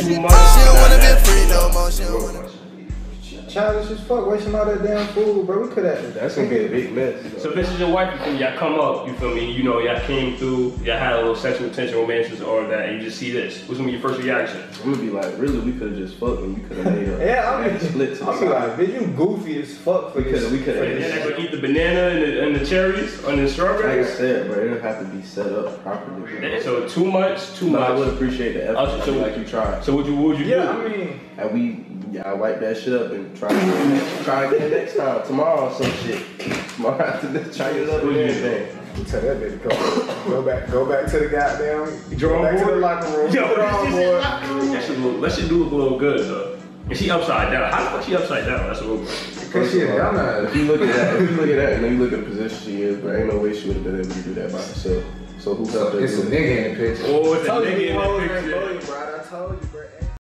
too much. She don't wanna be free no more. She don't wanna. Childish as fuck, wasting all that damn food, bro. We could have. That's gonna be a big mess. So if this is your wife, you feel me? Y'all come up, you feel me? You know, y'all came through, y'all had a little sexual tension, romances, or that, and you just see this. What's gonna be your first reaction? I'm gonna be like, really, we could have just fucked and you could have made a split to the I'm side. like, bitch, you goofy as fuck for this. We could have. And they're gonna eat the banana and the cherries and the Like I strawberries. said, bro, it'll have to be set up properly. Bro. So too much. No, I would appreciate the effort. So like you tried. So what would you do? Yeah, I mean, And I wipe that shit up and try again next time. Tomorrow or some shit. Tomorrow after this, try it up and everything. tell that bitch go back to the goddamn Drawing back to the board? locker room. Yo, Drawing board. that shit do look a little good though. And she upside down. How the fuck she upside down? That's a little. Cause she a dumbass. If you look at that, and then you look at the position she is, but ain't no way she would have been able to do that by herself. So who helped her? It's a nigga in the picture. Oh, it's a I told nigga in you, that hoes ain't picture. for you, bro. I told you, bro.